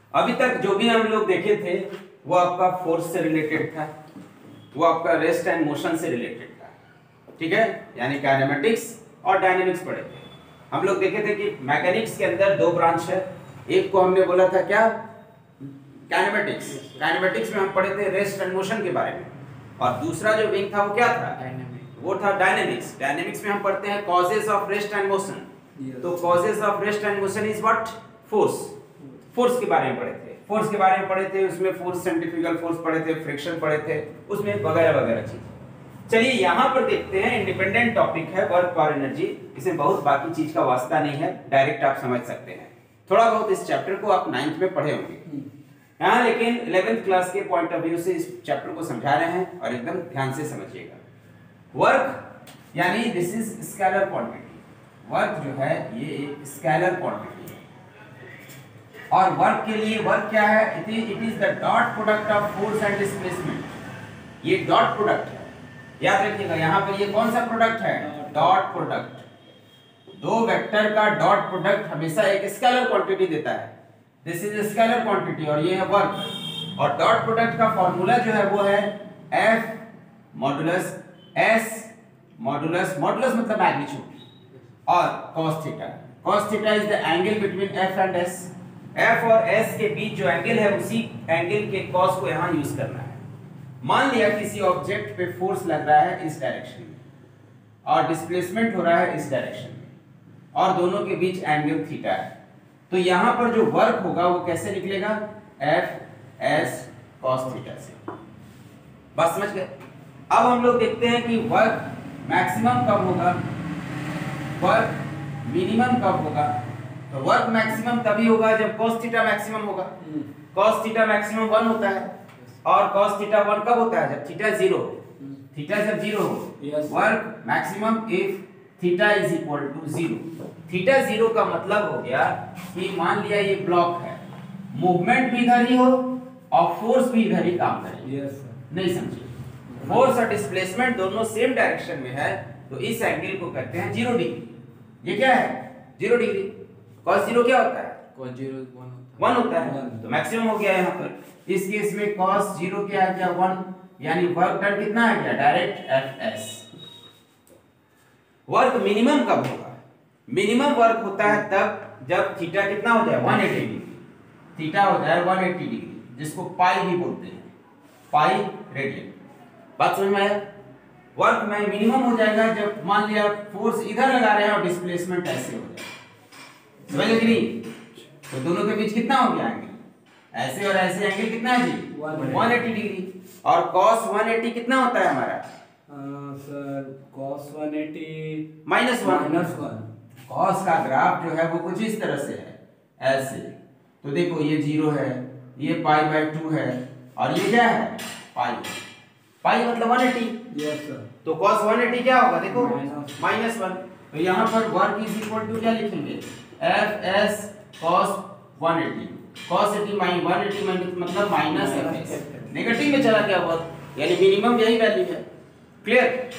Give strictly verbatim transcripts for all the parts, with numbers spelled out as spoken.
अभी तक जो भी हम लोग देखे थे वो आपका फोर्स से रिलेटेड था, वो आपका रेस्ट एंड मोशन से रिलेटेड था, ठीक है, यानी काइनेमेटिक्स और डायनेमिक्स पढ़े थे। हम लोग देखे थे कि मैकेनिक्स के अंदर दो ब्रांच है, एक को हमने बोला था क्या, काइनेमेटिक्स। काइनेमेटिक्स में हम पढ़े थे रेस्ट एंड मोशन के बारे में, और दूसरा जो विंग था वो क्या था, वो था डायनेमिक्स। डायनेमिक्स में हम पढ़ते हैं causes of rest and motion. तो causes of rest and motion is what, force. Force के बारे में पढ़े थे, फोर्स के बारे में पढ़े थे, उसमें फोर्स, सेंट्रीफ्यूगल फोर्स पढ़े थे, फ्रिक्शन पढ़े थे, उसमें वगैरह वगैरह चीजें। चलिए यहाँ पर देखते हैं, इंडिपेंडेंट टॉपिक है वर्क और एनर्जी, इसमें बहुत बाकी चीज का वास्ता नहीं है, डायरेक्ट आप समझ सकते हैं। थोड़ा बहुत इस चैप्टर को आप नाइन्थ में पढ़े होंगे यहाँ, लेकिन इलेवेंथ क्लास के पॉइंट ऑफ व्यू से इस चैप्टर को समझा रहे हैं और एकदम ध्यान से समझिएगा। वर्क यानी this is scalar quantity. Work जो है ये एक स्केलर क्वांटिटी है, और वर्क के लिए वर्क क्या है, it is it is the dot product of force and displacement. ये डॉट प्रोडक्ट है, याद रखिएगा यहाँ पर ये कौन सा प्रोडक्ट है, डॉट प्रोडक्ट। दो वेक्टर का डॉट प्रोडक्ट हमेशा एक स्केलर क्वांटिटी देता है, दिस इज स्केलर क्वांटिटी, और ये है वर्क। और डॉट प्रोडक्ट का फॉर्मूला जो है वो है F modulus S modulus, modulus मतलब मैग्नीट्यूड, और cos theta. cos theta is the angle between F and S। F और S के बीच जो एंगल है उसी एंगल के cos को यहाँ यूज करना है। मान लिया किसी ऑब्जेक्ट पे फोर्स लग रहा है इस डायरेक्शन में और डिस्प्लेसमेंट हो रहा है इस डायरेक्शन में, और दोनों के बीच एंगल थीटा है, तो यहाँ पर जो वर्क होगा वो कैसे निकलेगा, F S cos थीटा से। बात समझ गए। अब हम लोग देखते हैं कि वर्क मैक्सिमम कब होगा, वर्क मिनिमम कब होगा। तो वर्क मैक्सिमम तभी होगा जब cos थीटा मैक्सिमम होगा। cos थीटा मैक्सिमम वन होता है, और cos थीटा वन कब होता है, जब थीटा जीरो हो। थीटा जब जीरो हो, work maximum if theta is equal to zero. Theta zero का मतलब हो गया कि मान लिया ये ब्लॉक है, मूवमेंट भी इधर ही हो और फोर्स भी इधर ही काम करे। yes, नहीं समझे, फोर्स और डिस्प्लेसमेंट दोनों सेम डायरेक्शन में है, तो इस एंगल को कहते हैं जीरो डिग्री। ये क्या है, जीरो डिग्री। cos जीरो क्या होता है, cos जीरो वन होता है, तो मैक्सिमम हो गया यहाँ पर। इस केस में cos जीरो क्या आ गया, वन, यानी वर्क डन कितना आ गया, direct F S। Work minimum कब होगा, मिनिमम वर्क होता है तब जब थीटा कितना हो जाए, वन एटी डिग्री। थीटा हो जाए वन एटी डिग्री, जिसको पाई भी बोलते हैं, पाई रेडियन। बात समझ में आया। वर्क में मिनिमम हो जाएगा जब मान लिया फोर्स इधर लगा रहे हैं और डिस्प्लेसमेंट ऐसे हो जाए, समझ गए। तो दोनों के बीच कितना हो गया एंगल, ऐसे और ऐसे एंगल कितना है जी, वन एटी डिग्री। और cos वन एटी कितना होता है हमारा, sir cos one eighty minus one. Minus one. cos का ग्राफ जो है वो कुछ इस तरह से है, ऐसे। तो देखो ये जीरो है, ये पाई बाय टू है, और ये क्या है, पाई। पाई मतलब वन एटी। Yes sir. तो cos वन एटी क्या होगा, देखो माइनस वन। तो यहाँ पर वर्क इज इक्वल टू क्या लिखेंगे, F S cos one eighty. cos eighty minus one eighty मतलब माइनस F S, नेगेटिव में चला गया वर्क, यानी मिनिमम यही वैल्यू है। क्लियर।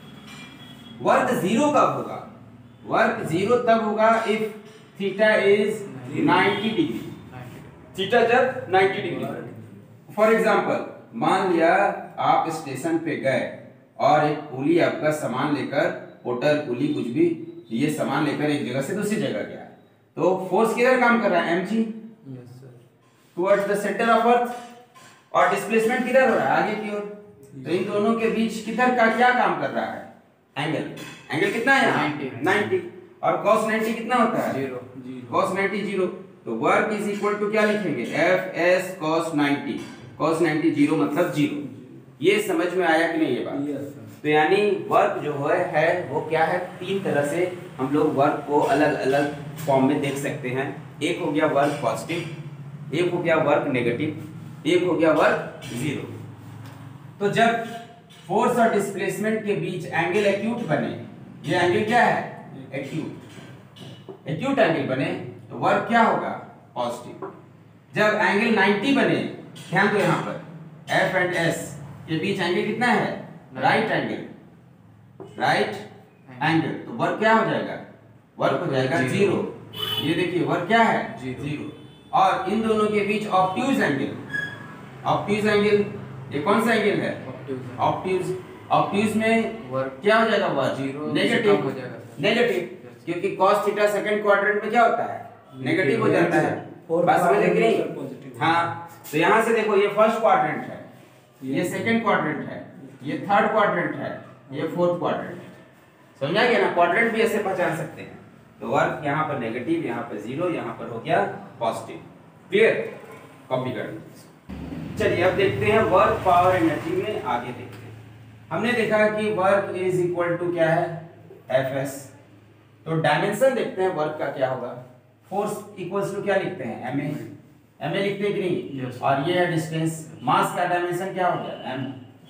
वर्क जीरो कब होगा, वर्क जीरो तब होगा if theta is ninety degree. Theta जब नाइंटी डिग्री। फॉर एग्जांपल मान लिया आप स्टेशन पे गए और एक कूली आपका सामान लेकर, पोर्टर कूली कुछ भी, ये सामान लेकर एक जगह से दूसरी जगह गया, तो फोर्स किधर काम कर रहा है, mg towards the centre of earth, और डिस्प्लेसमेंट किधर हो रहा है, आगे की ओर। तो इन दोनों के बीच किधर का क्या काम कर रहा है, एंगल। एंगल कितना है यहाँ, नाइंटी, और cos नाइंटी कितना होता है, जीरो। cos ninety zero. तो वर्क इज इक्वल टू क्या लिखेंगे, F S cos ninety. cos ninety zero मतलब जीरो। ये समझ में आया कि नहीं ये बात। yes, तो यानी वर्क जो है, है वो क्या है, तीन तरह से हम लोग वर्क को अलग अलग फॉर्म में देख सकते हैं। एक हो गया वर्क पॉजिटिव, एक हो गया वर्क नेगेटिव, एक हो गया वर्क जीरो। तो जब फोर्स और डिस्प्लेसमेंट के बीच एंगल एक्यूट बने, ये एंगल क्या है, एक्यूट। एक्यूट एंगल बने तो वर्क क्या होगा, पॉजिटिव। जब एंगल नाइंटी बने, ध्यान दो यहाँ पर F एंड S के बीच एंगल कितना है, राइट एंगल, राइट एंगल, तो वर्क क्या हो जाएगा, वर्क हो जाएगा जीरो। ये देखिए वर्क क्या है, जीरो। और इन दोनों के बीच ऑब्ट्यूज एंगल, ऑब्ट्यूज एंगल ये कौन सा एंगल है? ऑब्ट्यूज। ऑब्ट्यूज में वर्क क्या हो जाएगा? वर्क जीरो नेगेटिव हो जाएगा, नेगेटिव, क्योंकि cos थीटा सेकंड क्वाड्रेंट में क्या होता है? नेगेटिव हो जाता है। बात समझ में नहीं? हाँ, तो यहाँ से देखो ये फर्स्ट क्वाड्रेंट है, ये सेकंड क्वाड्रेंट है, ये थर्ड क्वाड्रेंट है, ये फोर्थ क्वाड्रेंट है। समझा गया ना? क्वाड्रेंट भी ऐसे पहचान सकते हैं। तो वर्क यहाँ पर नेगेटिव, यहाँ पर जीरो, यहाँ पर हो गया पॉजिटिव। क्लियर? कॉपी कर लीजिए। चलिए अब देखते हैं वर्क पावर एनर्जी में, आगे देखते हैं। हमने देखा कि वर्क इज इक्वल टू क्या है? F S. तो डायमेंशन देखते हैं वर्क का क्या होगा। फोर्स इक्वल्स टू क्या लिखते हैं? M A. एम ए लिखते हैं कि नहीं? yes. और ये है डिस्टेंस। मास का डायमेंशन क्या हो गया? एम।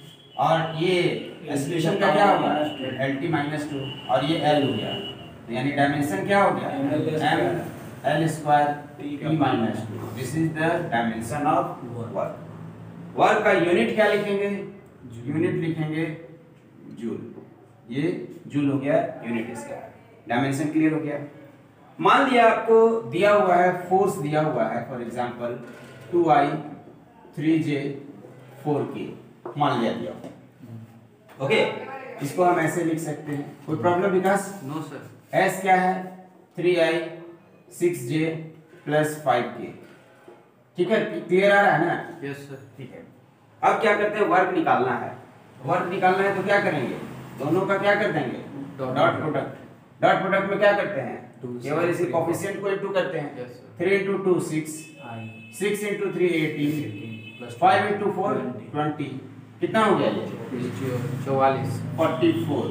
और ये एक्सेलरेशन का क्या होगा? एल टी माइनस टू, और ये एल हो गया। तो यानी डायमेंशन क्या हो गया? M L square T minus two. This is the dimension of work. Work का यूनिट क्या लिखेंगे? यूनिट लिखेंगे जूल। ये जूल हो गया यूनिट इसका। डायमेंशन क्लियर हो गया। मान लिया आपको दिया हुआ है, फोर्स दिया हुआ है, for example two i, three j, four k मान लिया दिया हुआ। ओके, इसको हम ऐसे लिख सकते हैं। कोई problem Vikas? No sir. S क्या है? Three i, six j plus five k. ठीक है, क्लियर आ रहा है ना? Yes sir. ठीक है। अब क्या करते हैं? वर्क निकालना है। वर्क निकालना है तो क्या करेंगे? दोनों का क्या कर देंगे? Dot product. डॉट प्रोडक्ट में क्या करते हैं? केवल इसी कोफिशिएंट को इनटू करते हैं। yes, three into two six, six into three eighteen, five into four twenty. कितना हो गया ये? चौवालीस। Forty four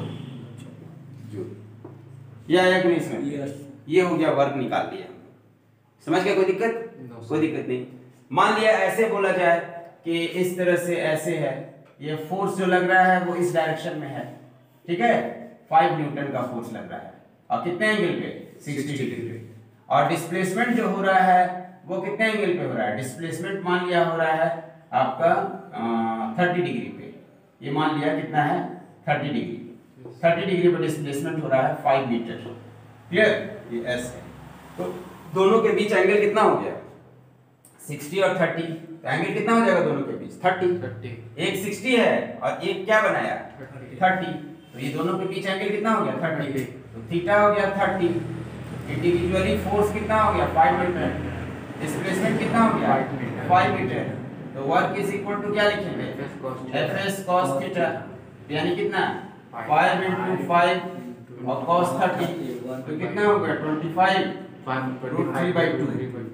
joule. ये आया कि नहीं इसमें? yes. ये हो गया, वर्क निकाल लिया। समझ गया? कोई दिक्कत? no, कोई दिक्कत नहीं। मान लिया ऐसे बोला जाए कि इस तरह से ऐसे है, ये फोर्स जो लग रहा है वो इस डायरेक्शन में है। ठीक है, फाइव न्यूटन का फोर्स लग रहा है, और कितने एंगल पे? सिक्सटी डिग्री पे। और डिस्प्लेसमेंट जो हो रहा है वो कितने एंगल पे हो रहा है? डिस्प्लेसमेंट मान लिया हो रहा है आपका थर्टी डिग्री पे। ये मान लिया कितना है? Thirty degree. थर्टी डिग्री पे डिस्प्लेसमेंट हो रहा है फाइव मीटर। क्लियर? ये एस है। तो दोनों के बीच एंगल कितना हो गया? सिक्सटी और थर्टी। तो एंगल कितना हो जाएगा दोनों के बीच? थर्टी। थर्टी। एक सिक्सटी है और एक क्या बनाया? थर्टी। तो ये दोनों के बीच एंगल कितना हो गया? थर्टी। तो थीटा हो गया थर्टी। इंडिविजुअली फोर्स कितना हो गया? Five metre. डिस्प्लेसमेंट कितना हो गया? Five metre. तो वर्क इज इक्वल टू क्या लिखेंगे? एफ एस cos थीटा, यानी कितना? फाइव इंटू फाइव और cos थर्टी, तो कितना हो गया? Twenty five root three by two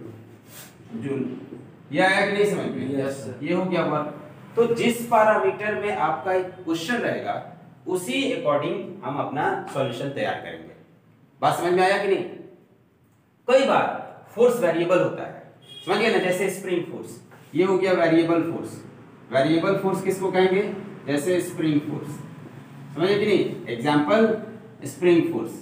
joule. ये आया कि नहीं समझ में? Yes sir. ये हो गया वर्क। तो जिस पैरामीटर में आपका एक क्वेश्चन रहेगा उसी अकॉर्डिंग हम अपना सॉल्यूशन तैयार करेंगे। बात समझ में आया कि नहीं? कई बार फोर्स वेरिएबल होता है, समझ गए ना? जैसे स्प्रिंग फोर्स, ये हो गया वेरिएबल फोर्स। वेरिएबल फोर्स किसको कहेंगे? जैसे स्प्रिंग फोर्स, समझे कि नहीं? Example spring force.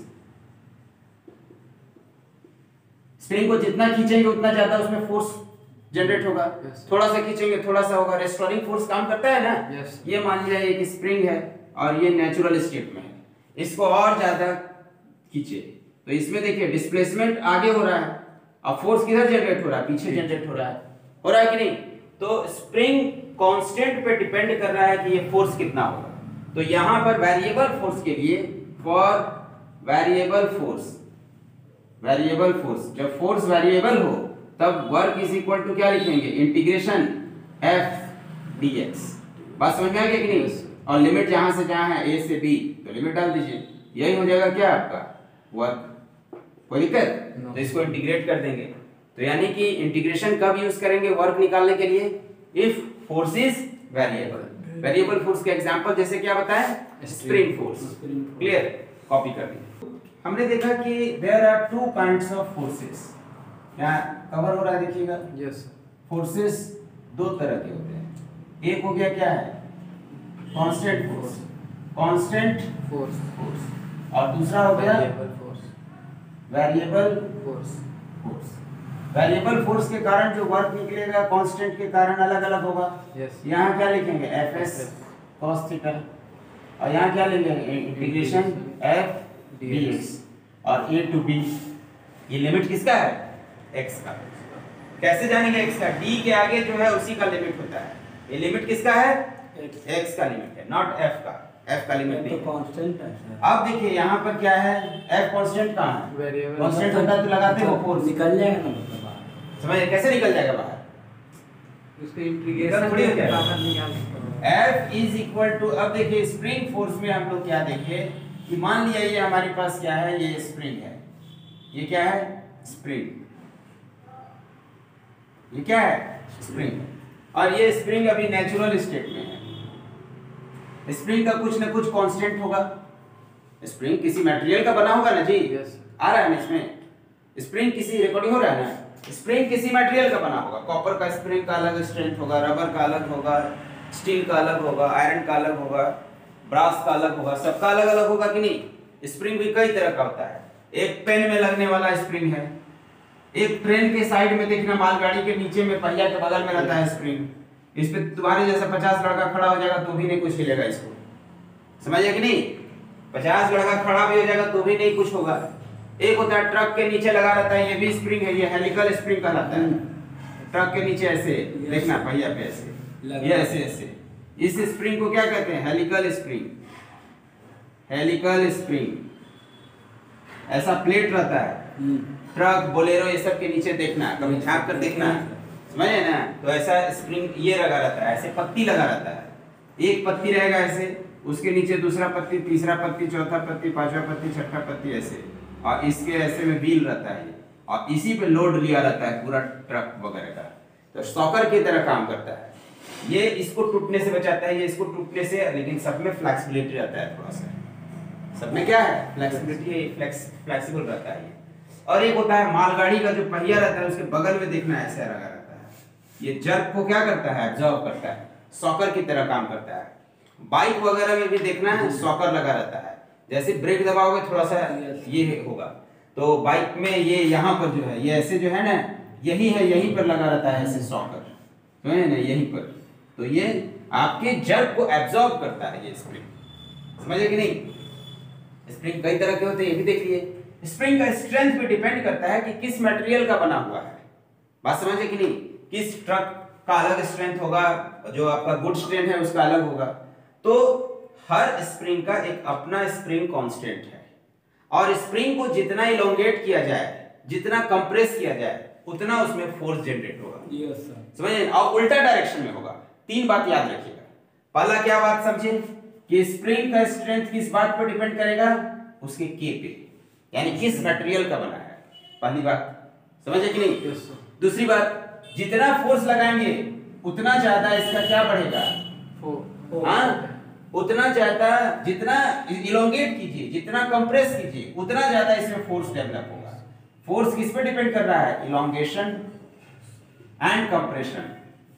स्प्रिंग को जितना खींचेंगे उतना ज्यादा उसमें फोर्स जनरेट होगा। yes. थोड़ा सा खींचेंगे थोड़ा सा होगा। रेस्टोरिंग फोर्स काम करता है ना? yes. ये मान लिया एक स्प्रिंग है और ये नेचुरल स्टेट में है, इसको और ज्यादा खींचे तो इसमें देखिए डिस्प्लेसमेंट आगे हो रहा है और फोर्स किधर जनरेट हो रहा है? पीछे जनरेट हो रहा है। हो रहा है कि नहीं? तो स्प्रिंग कांस्टेंट पे डिपेंड कर रहा है कि ये फोर्स कितना होगा। तो यहां पर वेरिएबल फोर्स के लिए, for variable force, variable force, जब फोर्स वेरिएबल हो तब वर्क इज इक्वल टू क्या लिखेंगे? Integration F D X. बात समझ में आ गया कि नहीं? और लिमिट जहां से जहां है ए से बी, तो लिमिट डाल दीजिए, यही हो जाएगा क्या आपका? वर्क। कोई दिक्कत? no. तो इसको इंटीग्रेट कर देंगे। तो यानी कि इंटीग्रेशन कब यूज करेंगे वर्क निकालने के लिए? If force is variable. Variable force के एग्जांपल जैसे क्या बताएं? Spring force. क्लियर? कॉपी कर लीजिए। हमने देखा कि there are two kinds of forces. यहाँ कवर हो रहा है देखिएगा। यस। फोर्सेस दो तरह के होते हैं। एक हो गया क्या है? Constant force, constant force force. और दूसरा हो गया variable force, variable force. Force. Variable force के कारण जो वर्क निकलेगा कांस्टेंट के कारण अलग अलग होगा। यस। यहाँ क्या लिखेंगे? एफ एस cos थीटा, और यहाँ क्या लेंगे? Integration F D X. और ए टू बी, ये लिमिट किसका है? एक्स का। कैसे जानेंगे x का? d के आगे जो है उसी का लिमिट होता है। ये लिमिट किसका है? x का लिमिट है, नॉट f का। f का लिमिट नहीं, तो कांस्टेंट है सर। अब देखिए यहाँ पर क्या है, f कांस्टेंट कहाँ है? वेरिएबल कांस्टेंट होता है तो लगाते हो फोर्स, निकल जाएगा ना मतलब बाहर। समझ कैसे निकल जाएगा बाहर? उसके इंटीग्रेशन थोड़ी हो जाएगा। बाहर निकाल सकते हैं। F इज इक्वल टू, अब देखिए स्प्रिंग फोर्स में हम लोग क्या देखे कि मान लिया ये हमारे पास क्या है, ये स्प्रिंग है, ये क्या है? स्प्रिंग। ये क्या है? स्प्रिंग। और ये स्प्रिंग अभी नेचुरल स्टेट में है। स्प्रिंग का कुछ ना कुछ कांस्टेंट होगा। स्प्रिंग किसी मटेरियल का बना होगा ना जी? Yes. आ रहा है ना इसमें? स्प्रिंग किसी रिकॉर्डिंग हो रहा है ना? स्प्रिंग किसी मटेरियल का बना होगा। कॉपर का स्प्रिंग का अलग स्ट्रेंथ होगा, रबर का अलग होगा, स्टील का अलग होगा, आयरन का अलग होगा, ब्रास का अलग होगा, सबका अलग अलग होगा कि नहीं? स्प्रिंग भी कई तरह का होता है। एक पेन में लगने वाला स्प्रिंग है, एक ट्रेन के साइड में देखना, मालगाड़ी के नीचे में पहिया के बगल में रहता है स्प्रिंग। इस पे तुम्हारे जैसा पचास लड़का खड़ा हो जाएगा तो भी नहीं कुछ हिलेगा इसको, समझिए कि नहीं? पचास लड़का खड़ा भी हो जाएगा तो भी नहीं कुछ होगा। एक होता है ट्रक के नीचे लगा रहता है, ये भी स्प्रिंग है, ये हेलिकल स्प्रिंग कहलाता है। ट्रक के नीचे ऐसे देखना, पहिया पे ऐसे, ये ऐसे ऐसे, इस स्प्रिंग को क्या कहते हैं? Helical spring. हेलिकल स्प्रिंग ऐसा प्लेट रहता है, ट्रक बोलेरो ये सब के नीचे देखना, कभी झांक कर देखना, समझे ना? तो ऐसा स्प्रिंग ये लगा रहता है, ऐसे पत्ती लगा रहता है, एक पत्ती रहेगा ऐसे, उसके नीचे दूसरा पत्ती, तीसरा पत्ती, चौथा पत्ती, पांचवा पत्ती, छठा पत्ती ऐसे, और इसके ऐसे में व्हील रहता है, और इसी पे लोड लिया रहता है पूरा ट्रक वगैरह का। तो सॉकर की तरह काम करता है। ये इसको टूटने से बचाता है, ये इसको टूटने से, लेकिन सब में फ्लेक्सिबिलिटी रहता है थोड़ा सा। सब में क्या है? फ्लेक्सिबिलिटी, फ्लेक्स फ्लेक्सिबल रहता है ये। और एक होता है मालगाड़ी का जो पहिया रहता है, उसके बगल में देखना ऐसे लगा रहता है, ये जर्क को क्या करता है? एब्जॉर्ब करता है, सॉकर की तरह काम करता है। बाइक वगैरह में भी देखना है, सॉकर लगा रहता है, जैसे ब्रेक दबाओगे थोड़ा सा ये होगा, तो बाइक में ये यहाँ पर जो है, ये ऐसे जो है ना, यही है, यहीं पर लगा रहता है ऐसे सॉकर, तो है ना यहीं पर। तो ये आपके जर्क को एब्जॉर्ब करता है ये स्प्रिंग, समझे कि नहीं? स्प्रिंग कई तरह के होते हैं, ये भी देखिए। स्प्रिंग का स्ट्रेंथ पे डिपेंड करता है कि किस मटेरियल का बना हुआ है, बात समझे कि नहीं? किस ट्रक का अलग स्ट्रेंथ होगा, जो आपका गुड स्ट्रेंथ है उसका अलग होगा। तो हर स्प्रिंग का एक अपना स्प्रिंग कांस्टेंट है, और स्प्रिंग को जितना इलोंगेट किया जाए, जितना कंप्रेस किया जाए, उतना उसमें फोर्स जनरेट होगा। Yes sir. समझे? और उल्टा डायरेक्शन में होगा। तीन बात याद रखिएगा। पहला क्या बात समझे कि स्प्रिंग का स्ट्रेंथ किस बात पर डिपेंड करेगा? उसके के पे, यानी किस मटेरियल का बना है, पहली बात, समझे कि नहीं? Yes sir. दूसरी बात, जितना फोर्स लगाएंगे उतना ज्यादा इसका क्या बढ़ेगा? हाँ, उतना ज्यादा, जितना इलोंगेट कीजिए, जितना कंप्रेस कीजिए, उतना ज्यादा इसमें फोर्स डेवलप होगा। फोर्स किस पे डिपेंड कर रहा है? Elongation and compression.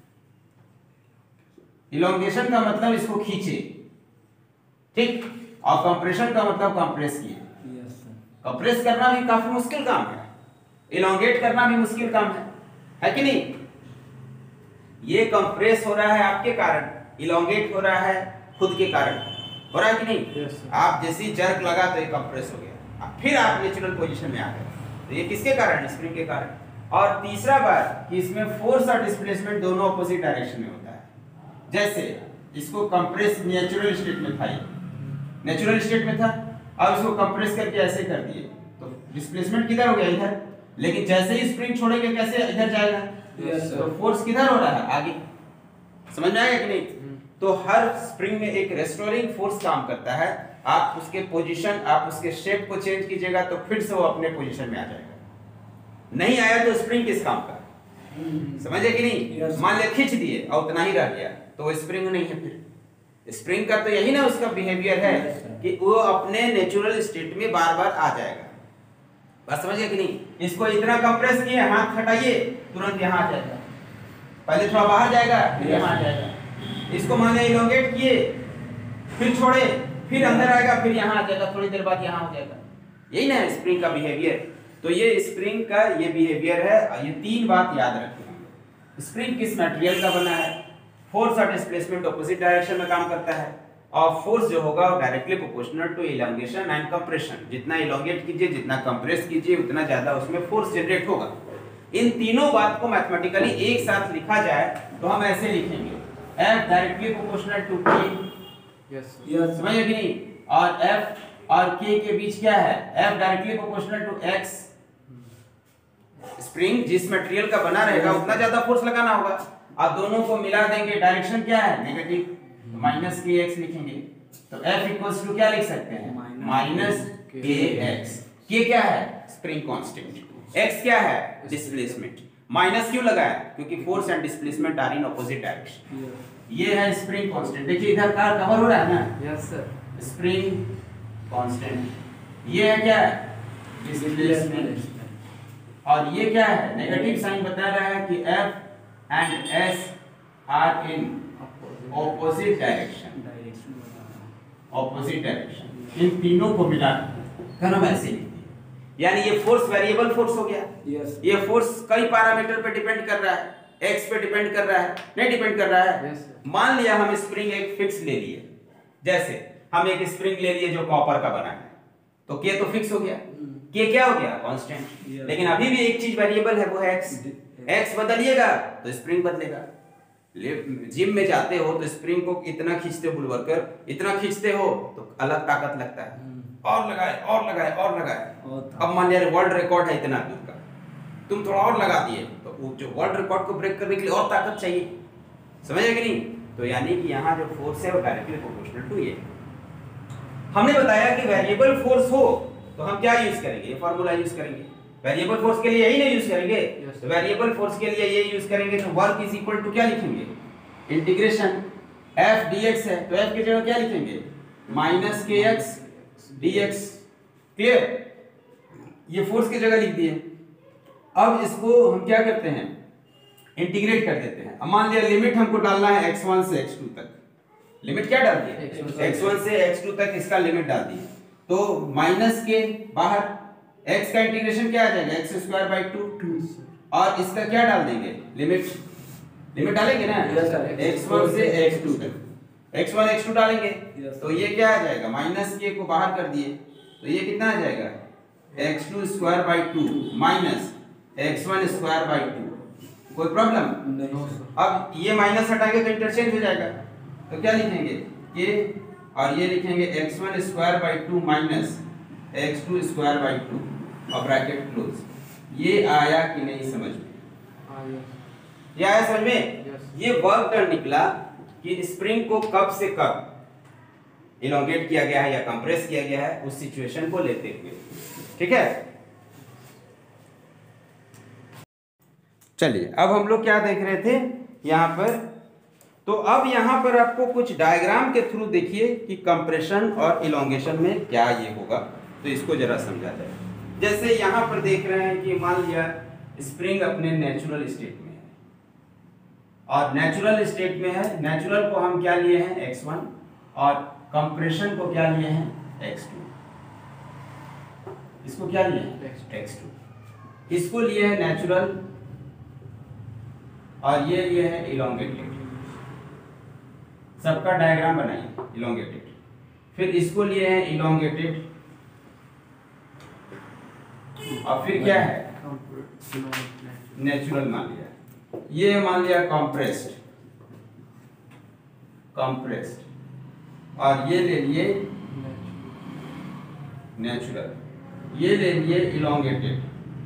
इलोंगेशन का मतलब इसको खींचे, ठीक, और कंप्रेशन का मतलब कंप्रेस किए। Yes sir. कंप्रेस करना भी काफी मुश्किल काम है, इलोंगेट करना भी मुश्किल काम है, है कि नहीं? ये कंप्रेस हो रहा है आपके कारण, इलोंगेट हो रहा है खुद के कारण, हो रहा है कि नहीं? yes, आप जैसी जर्क लगा तो ये कंप्रेस हो गया, फिर आप नेचुरल पोजीशन में आ गए, तो ये किसके कारण? स्प्रिंग के कारण। और तीसरा बात कि इसमें फोर्स और डिस्प्लेसमेंट दोनों ऑपोजिट डायरेक्शन में होता है। जैसे इसको कंप्रेस नेचुरल स्टेट में था, ये नेचुरल स्टेट में था, अब इसको कंप्रेस करके ऐसे कर दिए तो डिस्प्लेसमेंट किधर हो गया? इधर। लेकिन जैसे ही स्प्रिंग छोड़ेंगे कैसे इधर जाएगा? yes, तो फोर्स किधर हो रहा है? आगे। समझ में आएगा कि नहीं? तो हर स्प्रिंग में एक रेस्टोरिंग फोर्स काम करता है। आप उसके पोजीशन, आप उसके शेप को चेंज कीजिएगा तो फिर से वो अपने पोजीशन में आ जाएगा। नहीं आया तो स्प्रिंग किस काम का? समझे कि नहीं? yes, मान लिया खींच दिए और उतना ही रह गया तो वो स्प्रिंग नहीं है। फिर स्प्रिंग का तो यही ना उसका बिहेवियर है yes, कि वो अपने नेचुरल स्टेट में बार बार आ जाएगा। बात समझिए कि नहीं? इसको इतना कंप्रेस किए, हाथ हटाइए तुरंत यहाँ आ जाएगा, पहले थोड़ा बाहर जाएगा फिर yes, यहाँ आ जाएगा। इसको मान लिया इलोंगेट किए, फिर छोड़े, फिर अंदर आएगा, फिर यहाँ आ जाएगा, थोड़ी देर बाद यहाँ हो जाएगा। यही ना है स्प्रिंग का बिहेवियर। तो ये स्प्रिंग का ये बिहेवियर है, और ये तीन बात याद रखें। स्प्रिंग किस मटेरियल का बना है, फोर्स और डिस्प्लेसमेंट ऑपोजिट डायरेक्शन में काम करता है, और फोर्स जो होगा वो directly proportional to elongation and compression. जितना इलोंगेट कीजिए, जितना कंप्रेस कीजिए, उतना ज्यादा उसमें फोर्स जनरेट होगा। इन तीनों बात को मैथमेटिकली एक साथ लिखा जाए तो हम ऐसे लिखेंगे F directly proportional to K, yes yes समझ गए कि नहीं, और F और K के बीच क्या है, F directly proportional to X। Spring जिस मटेरियल का बना रहेगा उतना ज्यादा फोर्स लगाना होगा। अब दोनों को मिला देंगे, डायरेक्शन क्या है नेगेटिव, माइनस के एक्स लिखेंगे। तो F इक्वल्स टू क्या लिख सकते हैं, माइनस के एक्स। के क्या है, स्प्रिंग कांस्टेंट, x क्या है, डिस्प्लेसमेंट। माइनस क्यों लगाया, क्योंकि force and displacement are in opposite direction. ये है स्प्रिंग कांस्टेंट, देखिए इधर कार कवर हो रहा है ना, यस सर, स्प्रिंग कांस्टेंट। ये है क्या, डिस्प्लेसमेंट, और ये क्या है, नेगेटिव साइन बता रहा है कि F and S are in opposite direction, opposite direction. इन तीनों को मिला कर हम ऐसे लिखते हैं, यानी ये फोर्स वेरिएबल फोर्स हो गया। यस ये फोर्स कई पैरामीटर पे डिपेंड कर रहा है, x पे डिपेंड कर रहा है, नहीं डिपेंड कर रहा है। यस मान लिया हम स्प्रिंग एक फिक्स ले लिए, जैसे हम एक स्प्रिंग ले लिए जो कॉपर का बना है, तो K तो फिक्स हो गया, K क्या हो गया, कांस्टेंट। लेकिन अभी भी एक चीज वेरिएबल है, वो है x। x बदलिएगा तो स्प्रिंग बदलेगा। जिम में जाते हो तो स्प्रिंग को इतना खींचते हो, बुलवर्कर इतना खींचते हो तो अलग ताकत लगता है, और लगाए और लगाए और लगाए। अब मान लिया वर्ल्ड रिकॉर्ड है इतना दूर का, तुम थोड़ा और लगा दिए तो वो जो वर्ल्ड रिकॉर्ड को ब्रेक करने के लिए और ताकत चाहिए, समझे कि नहीं। तो यानी कि यहाँ जो फोर्स है वो डायरेक्टली प्रोपोर्शनल टू ये। हमने बताया कि वेरिएबल फोर्स हो तो हम क्या यूज करेंगे, ये फार्मूला यूज करेंगे। वेरिएबल फोर्स के लिए यही नहीं यूज करेंगे, तो वेरिएबल फोर्स के लिए ये यूज करेंगे। तो वर्क इज इक्वल टू क्या लिखेंगे, इंटीग्रेशन F dx है तो F की जगह क्या लिखेंगे, minus k x dx। Clear, ये फोर्स की जगह लिख दिए। अब इसको हम क्या करते हैं, इंटीग्रेट कर देते हैं। अब मान लिया लिमिट हमको डालना है एक्स वन से एक्स टू तक, लिमिट क्या डाल दिए, एक्स वन से एक्स टू तक इसका लिमिट डाल दिए। तो माइनस के बाहर x का इंटीग्रेशन क्या आ जाएगा, एक्स स्क्वायर बाई टू, और इसका क्या डाल देंगे, लिमिट, लिमिट डालेंगे ना, एक्स वन से एक्स टू तक, एक्स वन एक्स टू डालेंगे। तो ये क्या आ जाएगा, माइनस के को बाहर कर दिए तो ये कितना आ जाएगा, x two square by two minus x one square by two. कोई प्रॉब्लम नहीं। अब ये माइनस हटाएंगे तो इंटरचेंज हो जाएगा, तो क्या लिखेंगे, ये और ये लिखेंगे x one square by two minus x two square by two, और ब्रैकेट क्लोज। ये आया कि नहीं समझ में, ये आया समझ में। ये वर्क डन निकला कि स्प्रिंग को कब से कब इलोंगेट किया गया है या कंप्रेस किया गया है, उस सिचुएशन को लेते हुए। ठीक है, चलिए अब हम लोग क्या देख रहे थे यहाँ पर। तो अब यहाँ पर आपको कुछ डायग्राम के थ्रू देखिए कि कंप्रेशन और इलोंगेशन में क्या ये होगा, तो इसको जरा समझा जाए। जैसे यहाँ पर देख रहे हैं कि मान लिया स्प्रिंग अपने नेचुरल स्टेट में है, और नेचुरल स्टेट में है, नेचुरल को हम क्या लिए हैं एक्स वन, और कंप्रेशन को क्या लिए हैं एक्स टू। इसको क्या लिए हैं एक्स टू, इसको लिए हैं नेचुरल, और ये लिए हैं इलोंगेटेड। सबका डायग्राम बनाइए इलोंगेटेड, फिर इसको लिए हैं इलोंगेटेड, और फिर क्या है नेचुरल मान लिया, ये मान लिया कंप्रेस्ड, कंप्रेस्ड, और ये ले लिए नेचुरल, ये ले लिए इलोंगेटेड,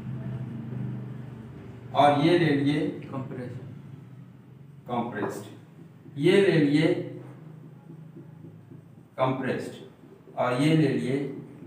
और ये ले लिए कंप्रेशन, कंप्रेस्ड, ये ले लिए कंप्रेस्ड, और ये ले लिए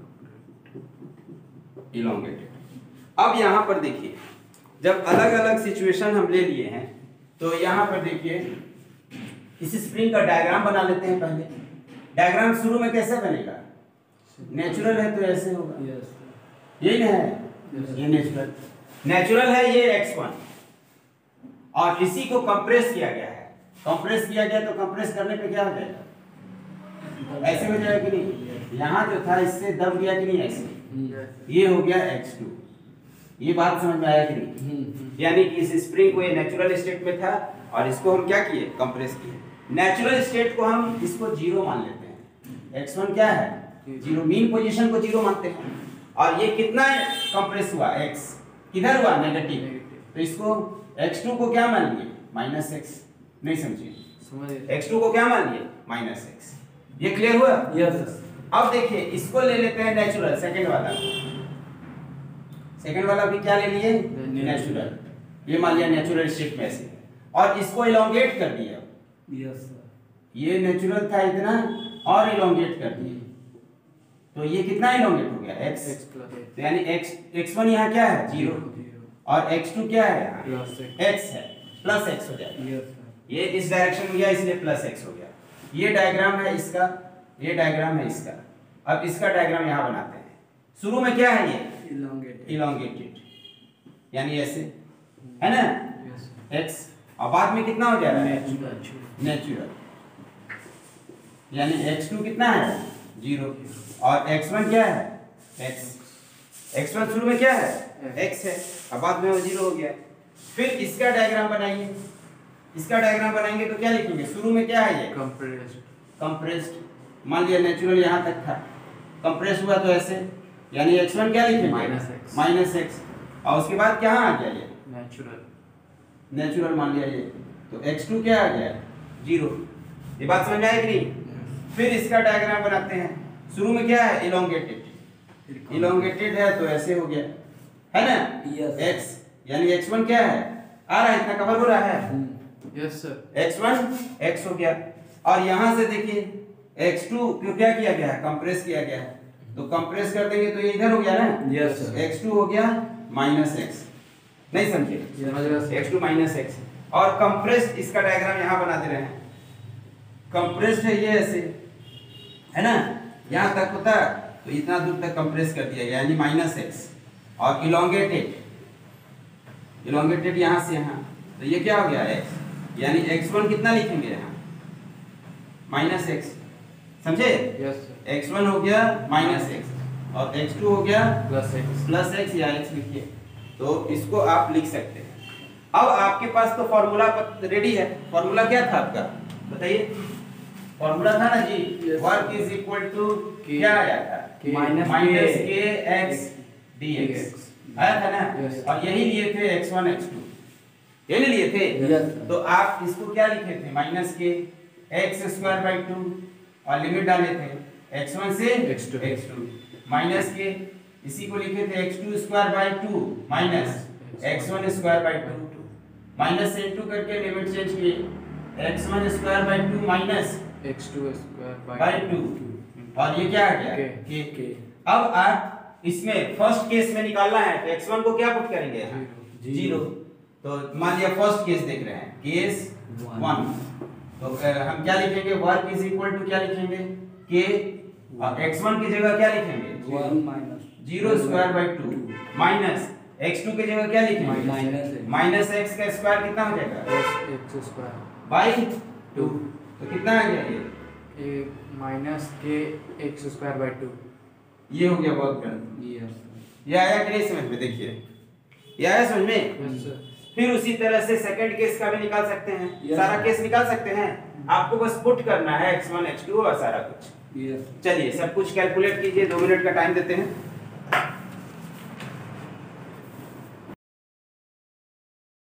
इलोंगेटेड। अब यहाँ पर देखिए, जब अलग अलग सिचुएशन हम ले लिए हैं तो यहाँ पर देखिए इस स्प्रिंग का डायग्राम बना लेते हैं। पहले डायग्राम शुरू में कैसे बनेगा, नेचुरल है तो ऐसे होगा, यही ना है, ये नेचुरल, नेचुरल है ये एक्स वन, और इसी को कंप्रेस किया गया है। कंप्रेस किया गया तो कंप्रेस करने पे क्या हो जाएगा, ऐसे हो जाएगा कि नहीं, यहाँ जो था इससे दब गया कि नहीं ऐसे, ये हो गया एक्स टू। ये बात समझ में आया कि नहीं, यानी कि इस स्प्रिंग को ये नेचुरल स्टेट में था और इसको हम क्या किए, कंप्रेस किए। नेचुरल स्टेट को हम इसको जीरो मान लेते हैं, एक्स वन क्या है जीरो, मीन पोजीशन को जीरो मानते हैं। और ये कितना कंप्रेस हुआ, एक्स किधर हुआ नेगेटिव, तो इसको एक्स टू को क्या मान लिए माइनस एक्स, नहीं समझिए समझ एक्स टू को क्या मान लिए माइनस एक्स। ये क्लियर हुआ? Yes sir. अब देखिए इसको ले लेते हैं नेचुरल, सेकंड वाला सेकंड वाला भी क्या ले लिए नेचुरल, ये मान लिया नेचुरल शेप में से, और इसको इलोंगेट कर दिया। Yes sir. ये नेचुरल था इतना और इलोंगेट कर दिए, तो ये कितना इलोंगेट हो गया x, x प्लस तो यानी x x1 यहाँ क्या है जीरो, और x टू क्या है यहाँ प्लस x है, प्लस x हो जाएगा। Yes sir. ये इस डायरेक्शन में गया इसलिए प्लस x हो गया। ये डायग्राम है इसका, ये डायग्राम है इसका। अब इसका डायग्राम यहाँ बनाते हैं। शुरू में क्या है ये इलोंगेटेड इलोंगेटेड, यानी ऐसे है ना यस x, और बाद में कितना हो जाएगा नेचुरल नेचुरल, यानी x टू कितना है जीरो, और x वन क्या है x, x वन शुरू में क्या है x है, अब बाद में वो जीरो हो गया। फिर इसका डायग्राम बनाइए, इसका डायग्राम बनाएंगे तो क्या लिखेंगे, शुरू में क्या है ये कंप्रेस्ड कंप्रेस्ड, मान लिया नेचुरल यहाँ तक था, कंप्रेस हुआ तो ऐसे, यानी x वन क्या लिखेंगे माइनस x माइनस एक्स, और उसके बाद क्या आ गया ये नेचुरल नेचुरल मान लिया ये, तो x टू क्या आ गया जीरो। ये बात समझ में आई कि नहीं? फिर इसका डायग्राम बनाते हैं। शुरू में क्या है इलोंगेटेड, इलोंगेटेड है तो ऐसे हो गया है ना Yes. x, यानी x वन क्या है आ रहा है, इतना कवर हो रहा है yes sir. x one x हो गया, और यहां से देखिए x टू क्यों क्या किया गया है कंप्रेस किया गया है, तो कंप्रेस कर देंगे तो ये इधर हो गया ना यस सर। x टू हो गया माइनस एक्स, नहीं समझे समझ गया sir. x two minus x, और कंप्रेस्ड इसका डायग्राम यहां बना दे रहे हैं। कंप्रेस्ड है ये ऐसे है ना, यहां तक होता तो इतना दूर तक कंप्रेस कर दिया गया यानी माइनस एक्स, और इलोंगेटेड इलोंगेटेड यहां से यहां, तो ये क्या हो गया x, यानी x वन कितना लिखेंगे यहां माइनस एक्स, समझे यस सर। x वन हो गया माइनस एक्स, और x टू हो गया प्लस x प्लस एक्स, या x लिखिए, तो इसको आप लिख सकते हैं। अब आपके पास तो फॉर्मूला रेडी है। फॉर्मूला क्या था आपका बताइए, फॉर्मूला था ना जी, वर्क इज इक्वल टू क्या आया था minus minus k x dx आया था ना, Yes. और यही लिए थे एक्स वन एक्स टू, यही लिए थे Yes. तो आप इसको क्या लिखे थे minus k x square by two, और लिमिट डाले थे एक्स वन से x two x two, minus k इसी को लिखे थे x two square by two minus x one square by two, minus से इनटू करके लिमिट चेंज किए x one square by two minus x two square by two, और ये क्या आ गया के के। अब आप इसमें फर्स्ट केस में निकालना है तो एक्स वन को क्या पुट करेंगे जीरो, तो मान लिया फर्स्ट केस देख रहे हैं केस वन, तो अ, हम क्या लिखेंगे वर्क इज इक्वल टू क्या लिखेंगे के, और एक्स वन की जगह क्या लिखेंगे one minus zero square by two minus x two की जगह क्या लिखेंगे माइनस माइनस एक्स का स्क्वायर कितना हो जाएगा एक्स स्क्वायर बाई टू, तो कितना आ गया ये ए minus k x square by two. ये हो गया बहुत गलत। यस ये आया कि नहीं समझ में, देखिए ये आया समझ में। Yes sir. फिर उसी तरह से सेकंड केस का भी निकाल सकते हैं, Yes. सारा केस निकाल सकते हैं, आपको बस पुट करना है एक्स वन एक्स टू और सारा कुछ। यस चलिए सब कुछ कैलकुलेट कीजिए, दो मिनट का टाइम देते हैं।